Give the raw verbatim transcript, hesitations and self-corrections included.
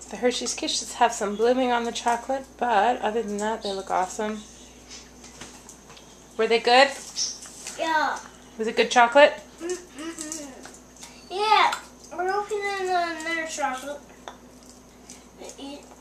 The Hershey's Kisses have some blooming on the chocolate, but other than that, they look awesome. Were they good? Yeah. Was it good chocolate? Mm-mm-mm. Yeah. We're opening another chocolate. Eat.